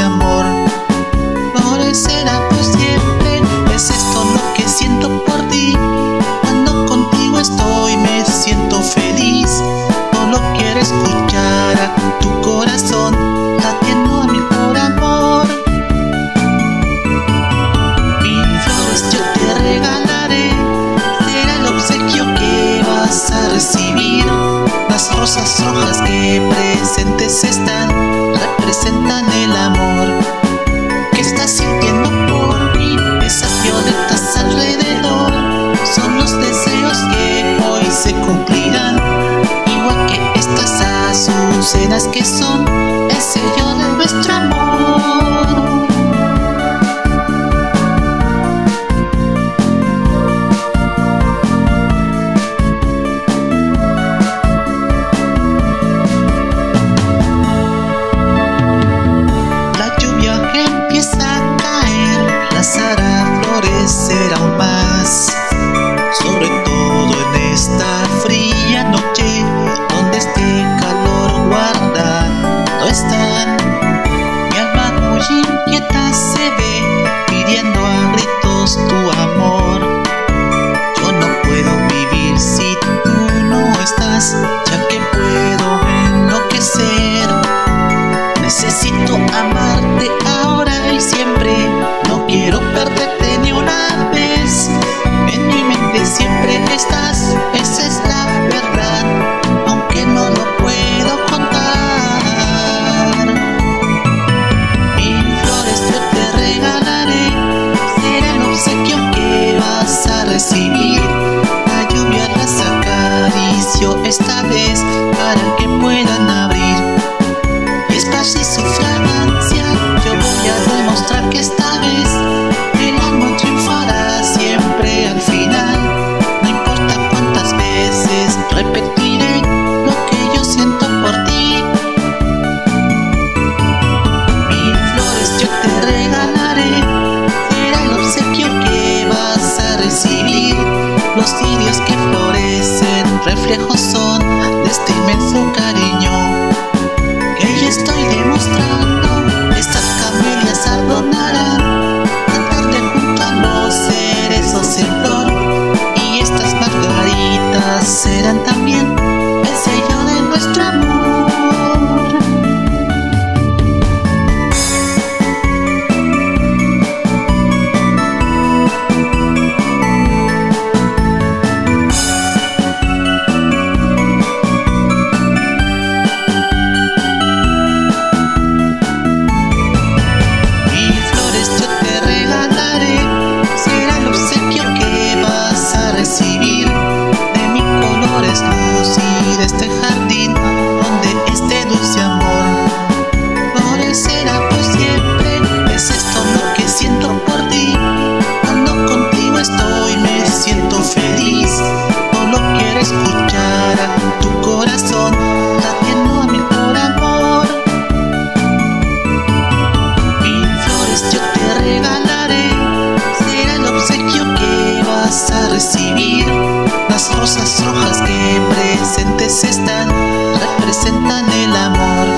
amor. Florecerá por siempre, es esto lo que siento por ti. Cuando contigo estoy me siento feliz. Solo quiero escuchar a tu corazón latiendo a mí por amor. Mil flores yo te regalaré, será el obsequio que vas a recibir. Las rosas rojas que presentes están, representan el amor que estás sintiendo por mí. Esas violetas alrededor son los deseos que hoy se cumplirán, igual que estas azucenas que son el sello de nuestro amor. La lluvia que empieza a caer las hará florecer aún más, sobre todo en esta fría noche donde este calor guardado están. Mi alma muy inquieta se ve pidiendo a gritos tu amor. Yo no puedo vivir si tú no estás, ya que puedo enloquecer. Necesito amarte ahora y siempre, no quiero perderte ni una vez. En mi mente siempre estás, esa es la verdad, aunque no lo puedo contar. Mil flores yo te regalaré, será el obsequio que vas a recibir. La lluvia las acaricio esta vez para que puedan abrir y esparcir su fragancia. Yo voy a demostrar que esta vez el amor triunfará siempre al final. No importa cuántas veces repetiré lo que yo siento por ti. Mil flores yo te regalaré, será el obsequio que vas a recibir. Los cirios que florecen reflejos son de este inmenso cariño que yo estoy demostrando. Estas camelias adornarán la tarde junto a los cerezos en flor, y estas margaritas serán también el sello de nuestro amor. De este jardín donde este dulce amor florecerá por siempre, es esto lo que siento por ti. Cuando contigo estoy me siento feliz. Solo quiero escuchar a tu corazón latiendo a mí por amor. Mil flores yo te regalaré, será el obsequio que vas a recibir. Las rosas rojas que presentes están, representan el amor